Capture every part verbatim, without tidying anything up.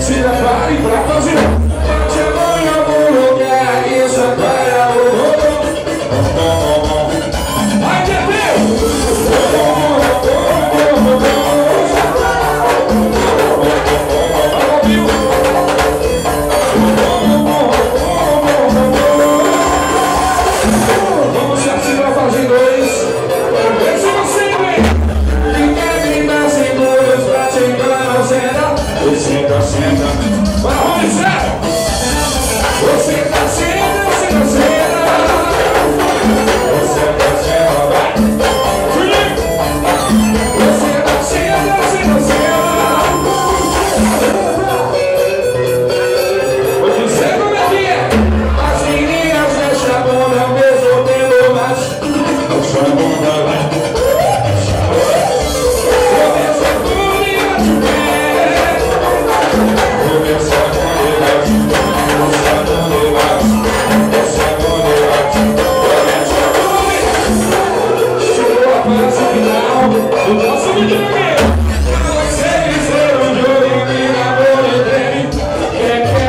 Se prepare pra fazer. Chegou em algum lugar, isso agora o vai, Tepeu! Vamos se ativar fazendo dois. Vê se você vem. Ninguém me dá seguros pra te enganar, senta. Senta, senta. Vai, Rony, senta. Você tá senta, senta, senta. Você tá senta, vai. Você tá senta, senta, senta. Vou dizer como é que é. As meninas deixam a bunda mesmo tendo mais. Deixa a bunda lá. Começa tudo e bate o pé. Começa quando eu bate. Começa quando eu bate. Começa quando eu bate. Começa tudo. Chegou a fase final do nosso videogame. Vocês foram de olho e na bolha dele. Quer, quer.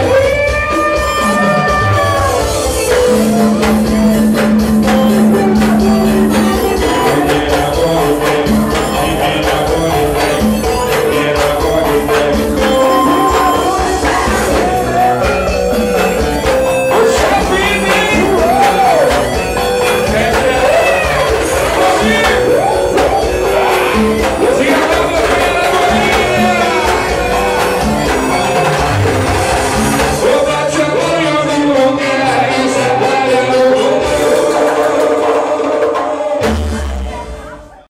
Você